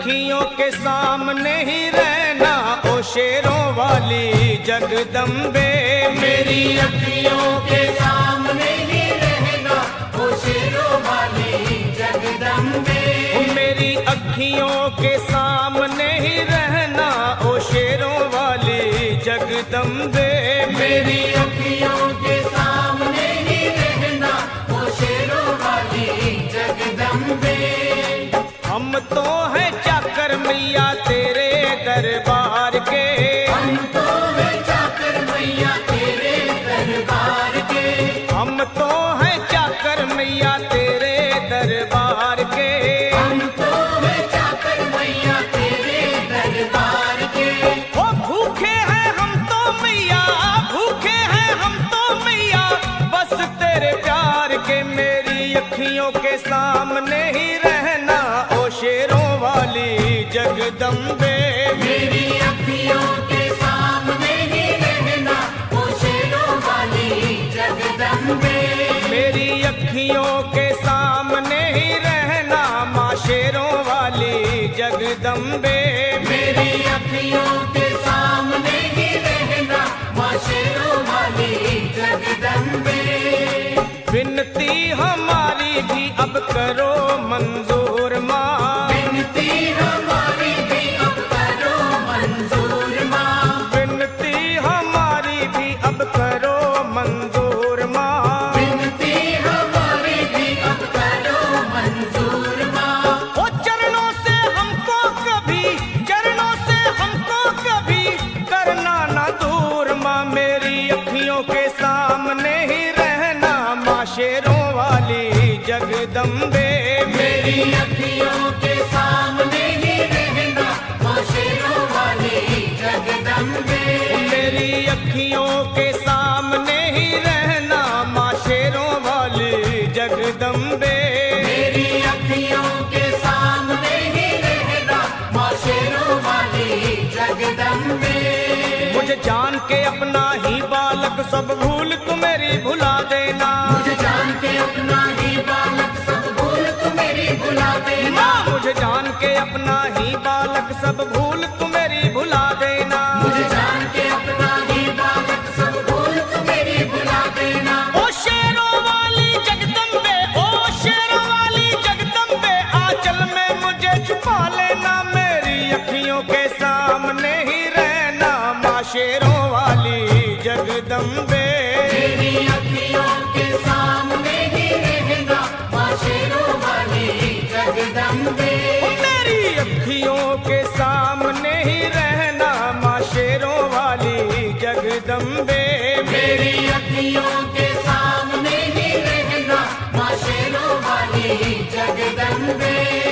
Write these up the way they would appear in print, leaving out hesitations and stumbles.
अखियों के सामने ही रहना ओ शेरों वाली जगदम्बे। मेरी अखियों के सामने ही रहना ओ शेरों वाली जगदम्बे। मेरी अखियों के सामने ही रहना ओ शेरों वाली जगदम्बे। मेरी अखियों के सामने ही रहना ओ शेरों वाली जगदम्बे। हम तो हैं चाकर मैया तेरे दरबार के। हम तो हैं चाकर मैया तेरे दरबार के। हम तो हैं चाकर मैया तेरे दरबार के। हम तो हैं चाकर मैया तेरे दरबार के। ओ भूखे हैं हम तो मैया, भूखे हैं हम तो मैया बस तेरे प्यार के। मेरी अखियों के सामने ही रहना ओ शेरों वाली जगदम्बे। मेरी अखियों के सामने ही रहना ओ शेरों वाली जगदम्बे। मेरी अखियों के सामने ही रहना माँ शेरों वाली जगदम्बे। मेरी अखियों के सामने ही रहना माँ शेरों वाली जगदम्बे। विनती हमारी भी अब करो मंजूर माँ। विनती हमारी भी अब करो मंजूर माँ। विनती हमारी भी अब करो मंजूर माँ। विनती हमारी भी अब करो मंजूर माँ। ओ चरणों से हमको कभी, चरणों से हमको कभी करना ना दूर माँ। मेरी अखियों के सामने ही रहना माँ शेरों वाली जगदम्बे। मेरी अखियों के सामने ही रहना माँ शेरों वाली जगदम्बे। मेरी अखियों के सामने ही रहना माँ शेरों वाली जगदम्बे। मेरी अखियों के सामने ही रहना माँ शेरों वाली जगदम्बे। मुझे जान के अपना ही बालक सब भूल तू मेरी भुला देना। मुझे जान के अपना ही बालक सब भूल तू मेरी भुला देना। माँ मुझे जान के अपना ही बालक सब भूल तू मेरी भुला देना। मुझे जान के अपना ही बालक सब भूल तू मेरी भुला देना। ओ शेरों वाली जगदम्बे, ओ शेरों वाली जगदम्बे आंचल में मुझे छुपा लेना। मेरी अखियों के सामने ही रहना माँ शेरों वाली जगदम्बे। मेरी अखियों के सामने ही रहना माँ शेरों वाली जगदम्बे। मेरी अखियों के सामने ही रहना माँ शेरों वाली जगदम्बे। मेरी अखियों के सामने ही रहना माँ शेरों वाली जगदम्बे।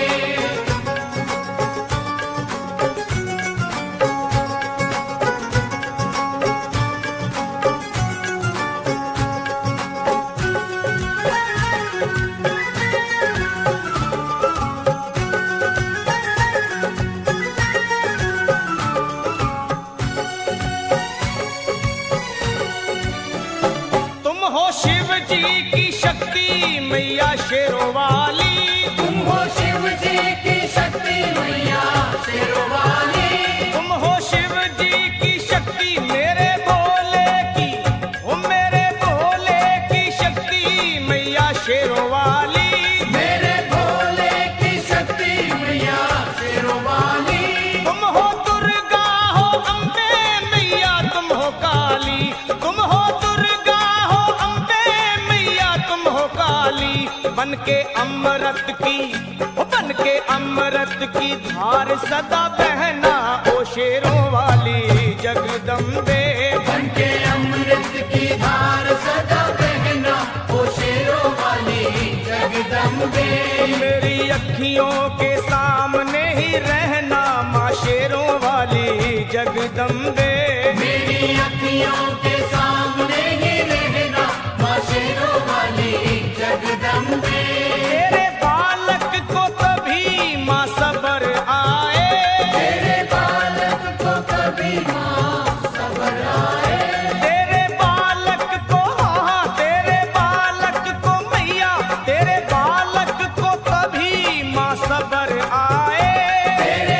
तुम हो शिव जी की शक्ति मैया शेरों वाली। तुम हो शिव जी की शक्ति मैया शेरों वाली। तुम हो शिव जी की शक्ति मेरे भोले की, ओ मेरे भोले की शक्ति मैया शेरों वाली। मेरे भोले की शक्ति मैया शेरों वाली। तुम हो दुर्गा हो अम्बे मैया तुम हो काली। तुम हो दुर्गा हो अम्बे मैया तुम हो काली। बन के अमृत की, ओ बन के अमृत की धार सदा बहना ओ शेरों वाली जगदम्बे। बन के अमृत की धार सदा बहना ओ शेरों वाली जगदम्बे। मेरी अखियों के सामने ही रहना माँ शेरों वाली जगदम्बे। मेरी अखियों के सामने ही रहना माँ शेरों वाली जगदम्बे। तेरे बालक को कभी माँ सबर आए। तेरे बालक को कभी माँ सबर आए। तेरे बालक को, हाँ तेरे बालक को मैया, तेरे बालक को कभी माँ सबर आए। तेरे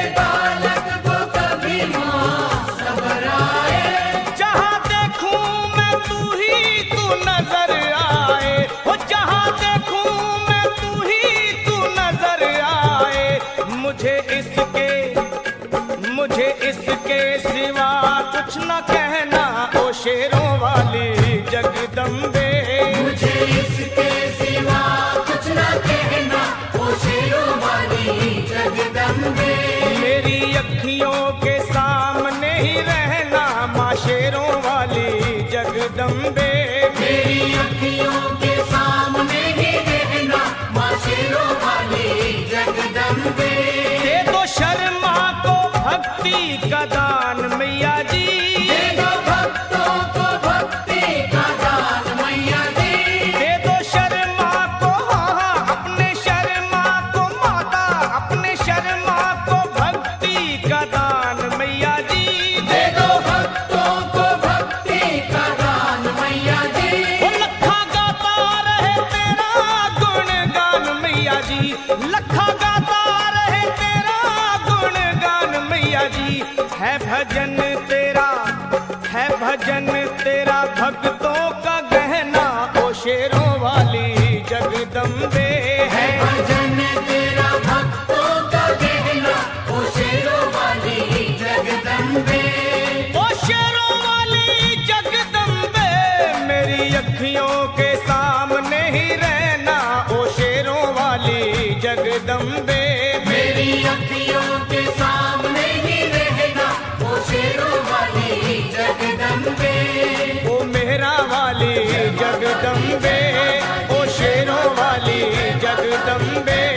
भक्ति का दान मैया जी, दे दो भक्तों को भक्ति का दान मैया जी। दे दो शर्मा को, हाँ अपने शर्मा को माता, अपने शर्मा को भक्ति का दान मैया जी, दे दो भक्तों को भक्ति का दान मैया जी। वो लखा गाता रहे तेरा गुणगान मैया जी, लखा गाता रहे तेरा गुणगान मैया जी। है भजन तेरा, है भजन तेरा भक्तों का गहना, ओ शेरों वाली जगदम्बे है। भजन तेरा भक्तों का गहना, ओ शेरों वाली जगदम्बे। ओ शेरों वाली जगदम्बे, मेरी अखियों के सामने ही रहना, ओ शेरों वाली जगदम्बे। मेरी अखियों के सामने ही रहना, ओ शेरों वाली जगदम्बे। ओ मेहरा वाली जगदम्बे, ओ शेरों वाली जगदम्बे।